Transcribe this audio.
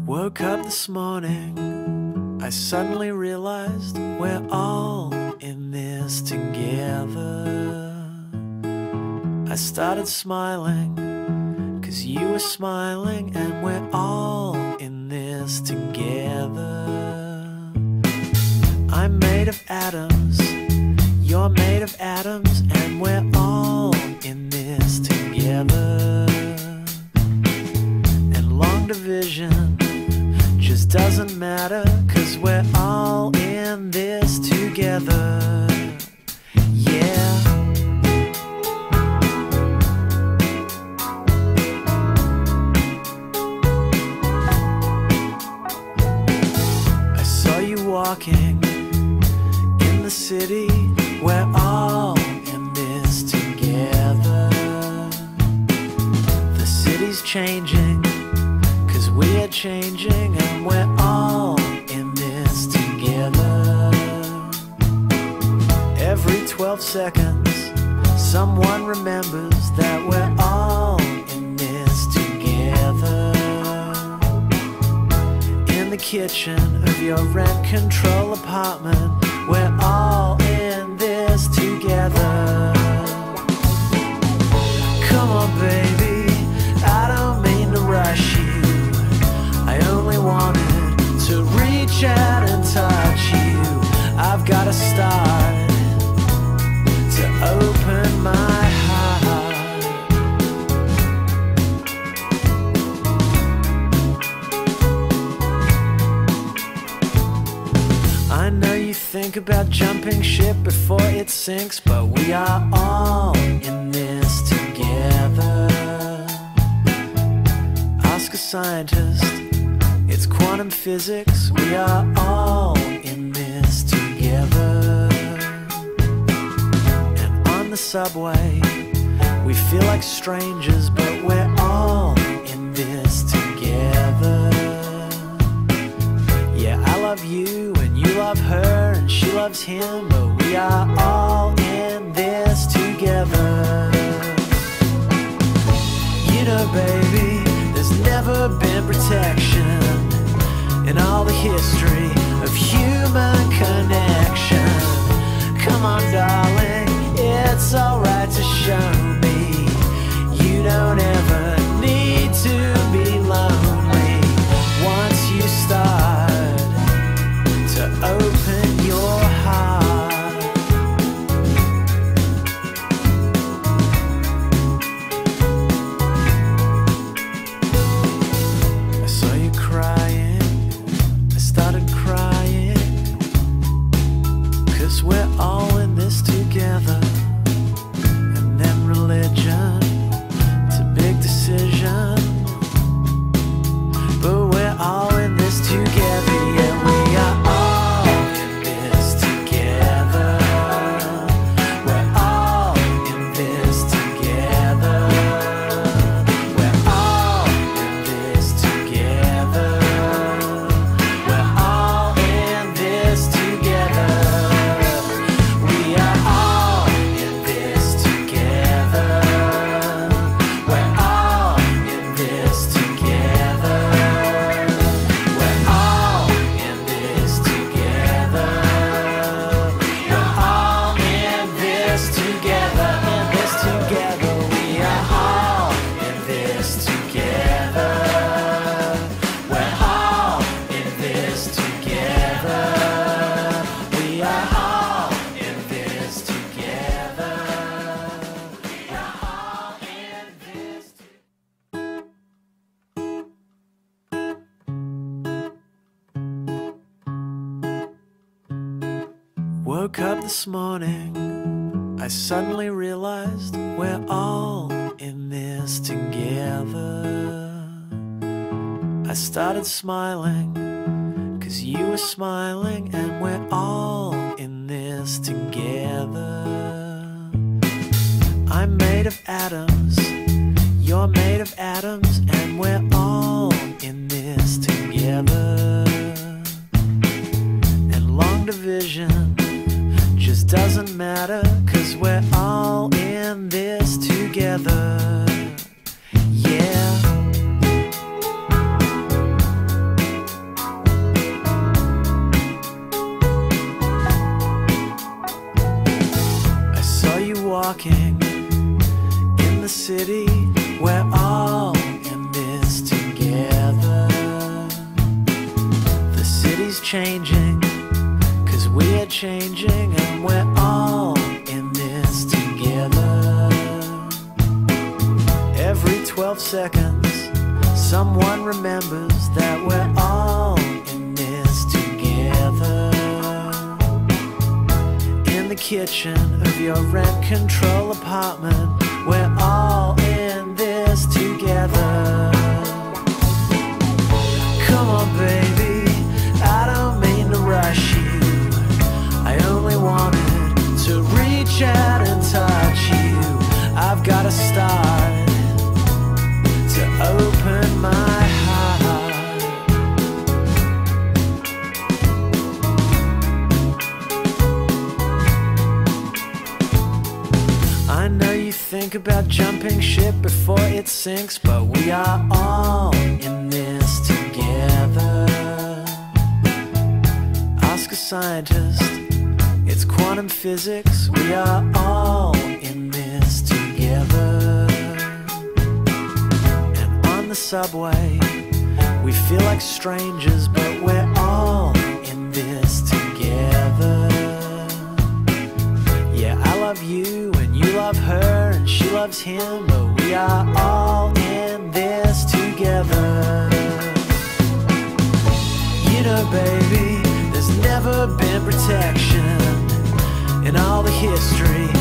Woke up this morning, I suddenly realized we're all in this together. I started smiling, 'cause you were smiling, and we're all in this together. I'm made of atoms, you're made of atoms, and we're all in this together. And long division just doesn't matter, 'cause we're all in this together. Yeah. I saw you walking in the city, we're all in this together. The city's changing, 'cause we are changing, and we're all in this together. Every 12 seconds, someone remembers that we're all in this together. In the kitchen of your rent-control apartment, we're all in this together. Come on, baby, I don't mean to rush you. I only wanted to reach out and touch you. I've got to start to open my heart. I know you think about jumping ship before it sinks, but we are all in this together. Ask a scientist, it's quantum physics, we are all in this together. And on the subway, we feel like strangers, but we're all in this together. Yeah, I love you and you love her and she loves him, but we are all in this together. You know, baby, there's never been protection in all the history of human connection. Come on, darling, it's alright to show me you don't ever need to be lonely. Once you start to open your heart. I saw you crying, I started crying, 'cause we're all in this together. And then religion, it's a big decision, but we're all in this together. Yeah, we are all in this together. We're all in this together. We're all in this together. We're all in this together. We are all in this together. We're all in this together. We're all in this together. We're all in this together. In this together. We are all in this together. We're all in this together. We are all in this together. We're all in this Woke up this morning, I suddenly realized we're all in this together. I started smiling, 'cause you were smiling, and we're all in this together. I'm made of atoms, you're made of atoms, and we're all in this together. And long division just doesn't matter, 'cause we're all in this together. Yeah. changing, 'cause we're changing, and we're all in this together. Every 12 seconds, someone remembers that we're all in this together. In the kitchen of your rent control apartment, we're all in this together. Come on, baby, I don't mean to rush you. I only wanted to reach out and touch you. I've got to start to open my heart. I know you think about jumping ship before it sinks, but we are all in this together. Ask a scientist, it's quantum physics. We are all in this together. And on the subway, we feel like strangers, but we're all in this together. Yeah, I love you and you love her and she loves him, but we are all in this together. You know, baby, there's never been protection in all the history